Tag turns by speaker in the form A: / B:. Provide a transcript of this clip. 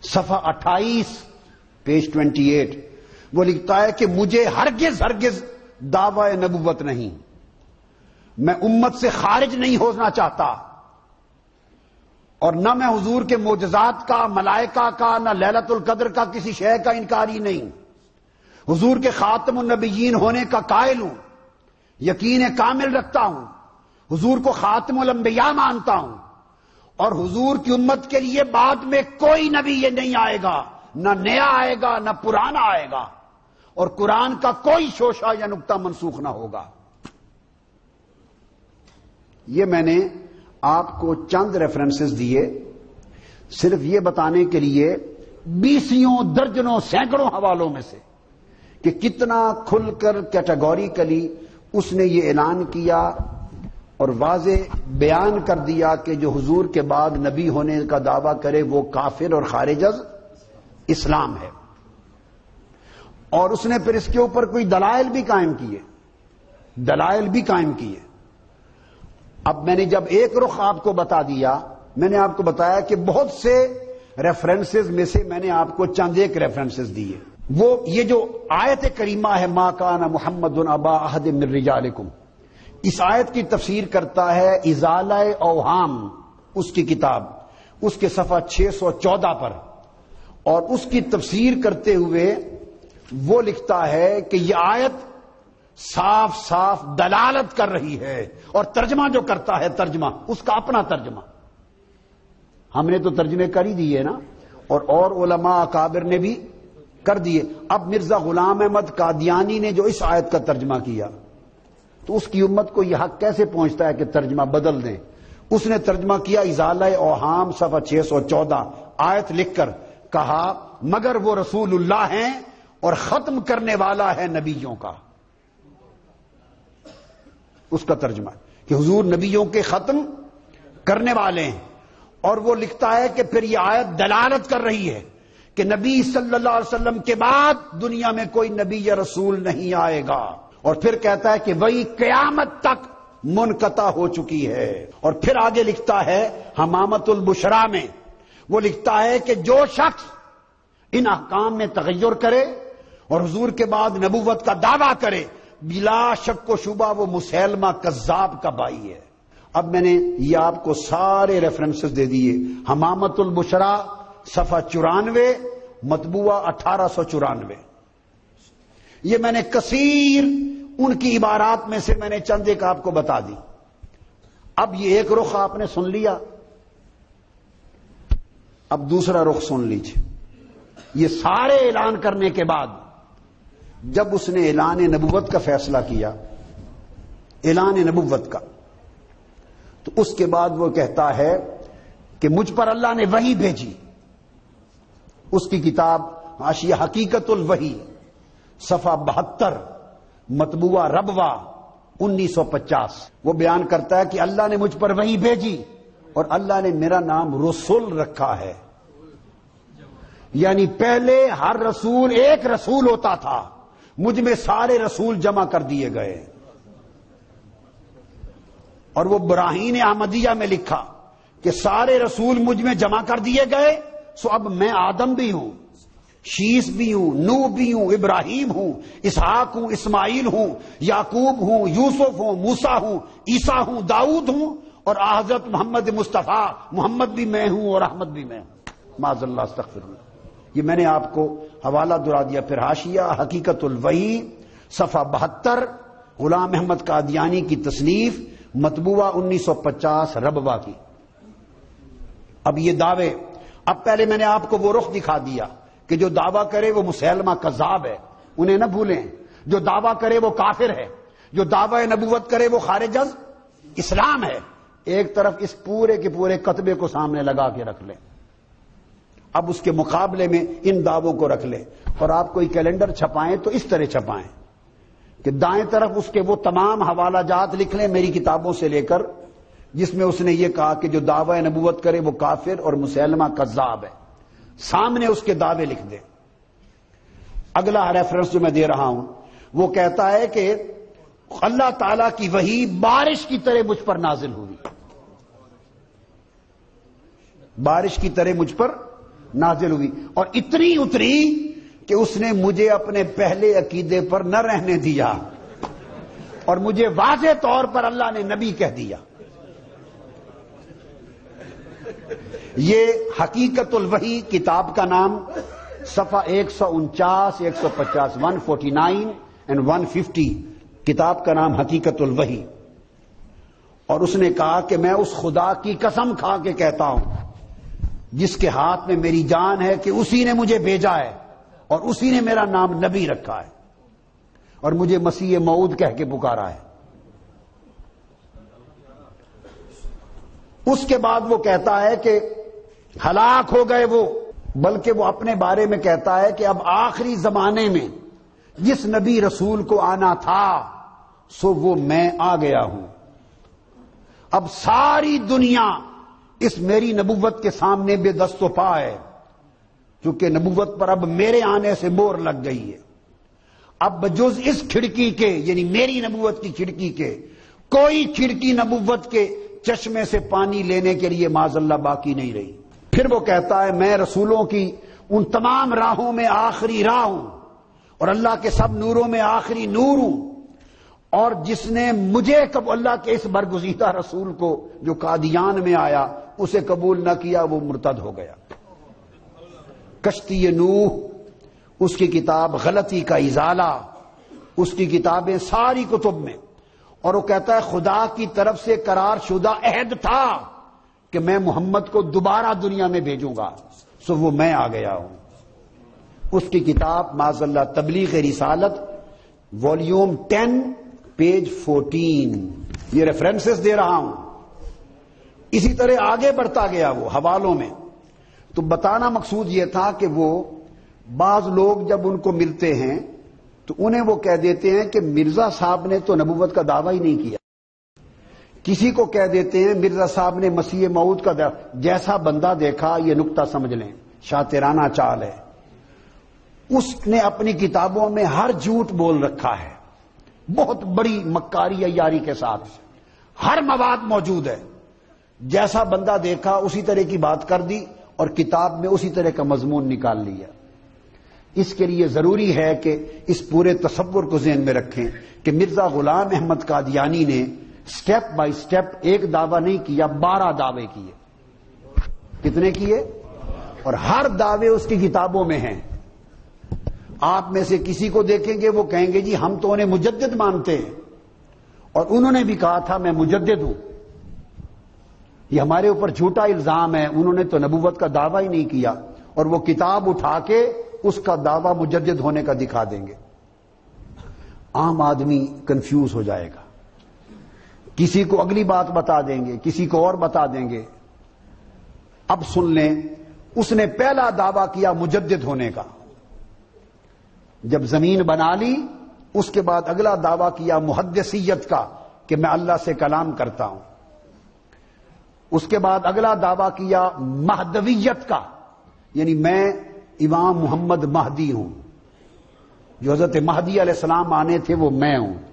A: صفحہ 28 پیج 28 وہ لکھتا ہے کہ مجھے ہرگز دعوی نبوت نہیں، میں امت سے خارج نہیں ہونا چاہتا، اور نہ میں حضور کے معجزات کا، ملائکہ کا، نہ لیلۃ القدر کا کسی شے کا انکاری نہیں، حضور کے خاتم النبیین ہونے کا قائل ہوں، یقین کامل رکھتا ہوں، حضور کو خاتم الانبیاء مانتا ہوں، اور حضور کی امت کے لیے بعد میں کوئی نبی یہ نہیں آئے گا، نہ نیا آئے گا نہ پرانا آئے گا، اور قرآن کا کوئی شوشہ یا نقطہ منسوخ نہ ہوگا۔ یہ میں نے آپ کو چند ریفرنسز دیے صرف یہ بتانے کے لیے، بیسیوں درجنوں سینکڑوں حوالوں میں سے، کہ کتنا کھل کر کیٹیگوریکلی اس نے یہ اعلان کیا اور واضح بیان کر دیا کہ جو حضور کے بعد نبی ہونے کا دعویٰ کرے وہ کافر اور خارج از اسلام ہے، اور اس نے پھر اس کے اوپر کوئی دلائل بھی قائم کیے۔ اب میں نے جب ایک رخ آپ کو بتا دیا، میں نے آپ کو بتایا کہ بہت سے ریفرنسز میں سے میں نے آپ کو چند ایک ریفرنسز دیے۔ وہ یہ جو آیت کریمہ ہے ما کان محمد ابا احد من رجالکم، اس آیت کی تفسیر کرتا ہے ازالہ اوہام، اس کی کتاب، اس کے صفحہ 614 پر، اور اس کی تفسیر کرتے ہوئے وہ لکھتا ہے کہ یہ آیت صاف صاف دلالت کر رہی ہے، اور ترجمہ جو کرتا ہے، ترجمہ اس کا اپنا ترجمہ، ہم نے تو ترجمے کر ہی دیے نا، اور علماء اکابر نے بھی کر دیے۔ اب مرزا غلام احمد قادیانی نے جو اس آیت کا ترجمہ کیا، تو اس کی امت کو یہ حق کیسے پہنچتا ہے کہ ترجمہ بدل دیں؟ اس نے ترجمہ کیا ازالہ اوہام صفحہ 614، آیت لکھ کر کہا مگر وہ رسول اللہ ہیں اور ختم کرنے والا ہے نبیوں کا۔ اس کا ترجمہ کہ حضور نبیوں کے ختم کرنے والے ہیں، اور وہ لکھتا ہے کہ پھر یہ آیت دلالت کر رہی ہے کہ نبی صلی اللہ علیہ وسلم کے بعد دنیا میں کوئی نبی یا رسول نہیں آئے گا، اور پھر کہتا ہے کہ وہی قیامت تک منقطع ہو چکی ہے۔ اور پھر آگے لکھتا ہے حمامت البشرا میں، وہ لکھتا ہے کہ جو شخص ان احکام میں تغیر کرے اور حضور کے بعد نبوت کا دعویٰ کرے، بلا شک و شبہ وہ مسیلمہ کذاب کا بھائی ہے۔ اب میں نے یہ آپ کو سارے ریفرنسز دے دیے، حمامت البشرا صفحہ 94، مطبوعہ 1894، یہ میں نے کثیر ان کی عبارات میں سے میں نے چند ایک آپ کو بتا دی۔ اب یہ ایک رخ آپ نے سن لیا، اب دوسرا رخ سن لیجیے۔ یہ سارے اعلان کرنے کے بعد جب اس نے اعلان نبوت کا فیصلہ کیا، اعلان نبوت کا، تو اس کے بعد وہ کہتا ہے کہ مجھ پر اللہ نے وحی بھیجی۔ اس کی کتاب حاشیہ حقیقت الوحی صفحہ 72، مطبوعہ ربوہ 1950، وہ بیان کرتا ہے کہ اللہ نے مجھ پر وحی بھیجی اور اللہ نے میرا نام رسول رکھا ہے، یعنی پہلے ہر رسول ایک رسول ہوتا تھا، مجھ میں سارے رسول جمع کر دیے گئے۔ اور وہ براہین احمدیہ میں لکھا کہ سارے رسول مجھ میں جمع کر دیے گئے، سو اب میں آدم بھی ہوں، شیس بھی ہوں، نوح بھی ہوں، ابراہیم ہوں، اسحاق ہوں، اسماعیل ہوں، یعقوب ہوں، یوسف ہوں، موسیٰ ہوں، عیسیٰ ہوں، داؤد ہوں، اور حضرت محمد مصطفیٰ محمد بھی میں ہوں اور احمد بھی میں ہوں، معاذ اللہ استغفر اللہ۔ یہ میں نے آپ کو حوالہ دلا دیا۔ پھر حاشیہ حقیقت الوحی صفحہ 72، غلام احمد قادیانی کی تصنیف، مطبوعہ 1950 ربوہ کی۔ اب یہ دعوے، اب پہلے میں نے آپ کو وہ رخ دکھا دیا کہ جو دعویٰ کرے وہ مسیلمہ کذاب ہے، انہیں نہ بھولیں، جو دعویٰ کرے وہ کافر ہے، جو دعوی نبوت کرے وہ خارج از اسلام ہے۔ ایک طرف اس پورے کے پورے کتبے کو سامنے لگا کے رکھ لیں، اب اس کے مقابلے میں ان دعووں کو رکھ لیں، اور آپ کوئی کیلنڈر چھپائیں تو اس طرح چھپائیں کہ دائیں طرف اس کے وہ تمام حوالہ جات لکھ لیں میری کتابوں سے لے کر جس میں اس نے یہ کہا کہ جو دعوی نبوت کرے وہ کافر اور مسیلمہ کذاب ہے، سامنے اس کے دعوے لکھ دیں۔ اگلا ریفرنس جو میں دے رہا ہوں وہ کہتا ہے کہ اللہ تعالی کی وحی بارش کی طرح مجھ پر نازل ہوئی، بارش کی طرح مجھ پر نازل ہوئی اور اتنی اتری کہ اس نے مجھے اپنے پہلے عقیدے پر نہ رہنے دیا اور مجھے واضح طور پر اللہ نے نبی کہہ دیا. یہ حقیقت الوحی کتاب کا نام، صفحہ 149 150 149 اینڈ 150 کتاب کا نام حقیقت الوحی. اور اس نے کہا کہ میں اس خدا کی قسم کھا کے کہتا ہوں جس کے ہاتھ میں میری جان ہے کہ اسی نے مجھے بھیجا ہے اور اسی نے میرا نام نبی رکھا ہے اور مجھے مسیح موعود کہہ کے پکارا ہے. اس کے بعد وہ کہتا ہے کہ ہلاک ہو گئے وہ، بلکہ وہ اپنے بارے میں کہتا ہے کہ اب آخری زمانے میں جس نبی رسول کو آنا تھا سو وہ میں آ گیا ہوں. اب ساری دنیا اس میری نبوت کے سامنے بے دست و پا ہے، چونکہ نبوت پر اب میرے آنے سے مہر لگ گئی ہے. اب بجز اس کھڑکی کے، یعنی میری نبوت کی کھڑکی کے، کوئی کھڑکی نبوت کے چشمے سے پانی لینے کے لیے معاذ اللہ باقی نہیں رہی. پھر وہ کہتا ہے میں رسولوں کی ان تمام راہوں میں آخری راہ ہوں اور اللہ کے سب نوروں میں آخری نور ہوں، اور جس نے مجھے اللہ کے اس برگزیدہ رسول کو جو قادیان میں آیا اسے قبول نہ کیا وہ مرتد ہو گیا. کشتی نوح، اس کی کتاب غلطی کا ازالہ، اس کی کتابیں ساری کتب میں، اور وہ کہتا ہے خدا کی طرف سے قرار شدہ عہد تھا کہ میں محمد کو دوبارہ دنیا میں بھیجوں گا، سو وہ میں آ گیا ہوں. اس کی کتاب معاذ اللہ تبلیغ رسالت والیوم 10 پیج 14، یہ ریفرنسز دے رہا ہوں. اسی طرح آگے بڑھتا گیا وہ حوالوں میں. تو بتانا مقصود یہ تھا کہ وہ بعض لوگ جب ان کو ملتے ہیں تو انہیں وہ کہہ دیتے ہیں کہ مرزا صاحب نے تو نبوت کا دعویٰ ہی نہیں کیا. کسی کو کہہ دیتے ہیں مرزا صاحب نے مسیح موعود کا دعویٰ. جیسا بندہ دیکھا یہ نکتہ سمجھ لیں، شاطرانہ چال ہے. اس نے اپنی کتابوں میں ہر جھوٹ بول رکھا ہے، بہت بڑی مکاری عیاری کے ساتھ. ہر مواد موجود ہے، جیسا بندہ دیکھا اسی طرح کی بات کر دی اور کتاب میں اسی طرح کا مضمون نکال لیا. اس کے لیے ضروری ہے کہ اس پورے تصور کو ذہن میں رکھیں کہ مرزا غلام احمد قادیانی نے سٹیپ بائی سٹیپ ایک دعویٰ نہیں کیا، 12 دعوے کیے. کتنے کیے؟ اور ہر دعوے اس کی کتابوں میں ہیں. آپ میں سے کسی کو دیکھیں گے وہ کہیں گے جی ہم تو انہیں مجدد مانتے ہیں، اور انہوں نے بھی کہا تھا میں مجدد ہوں. یہ ہمارے اوپر جھوٹا الزام ہے، انہوں نے تو نبوت کا دعویٰ ہی نہیں کیا، اور وہ کتاب اٹھا کے اس کا دعویٰ مجدد ہونے کا دکھا دیں گے. عام آدمی کنفیوز ہو جائے گا، کسی کو اگلی بات بتا دیں گے، کسی کو اور بتا دیں گے. اب سن لیں، اس نے پہلا دعویٰ کیا مجدد ہونے کا. جب زمین بنا لی اس کے بعد اگلا دعویٰ کیا محدثیت کا کہ میں اللہ سے کلام کرتا ہوں. اس کے بعد اگلا دعویٰ کیا مہدویت کا، یعنی میں امام محمد مہدی ہوں، جو حضرت مہدی علیہ السلام آنے تھے وہ میں ہوں.